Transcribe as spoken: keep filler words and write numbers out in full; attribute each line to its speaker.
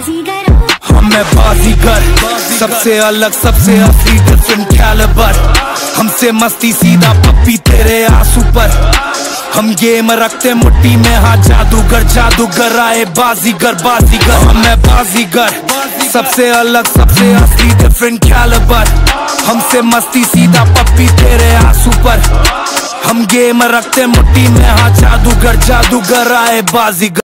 Speaker 1: हम मैं बाजीगर, सबसे अलग सबसे असली डिफरेंट कैलिबर। हमसे मस्ती सीधा पप्पी तेरे आंसू पर। हम गेम रखते मुट्ठी में, हाँ जादूगर जादूगर आए बाजीगर बाजीगर। हम मैं बाजीगर, सबसे अलग सबसे असली डिफरेंट कैलिबर। हमसे मस्ती सीधा पप्पी तेरे आंसू पर। हम गेम रखते मुट्ठी में, हाँ जादूगर जादूगर आए बाजीगर।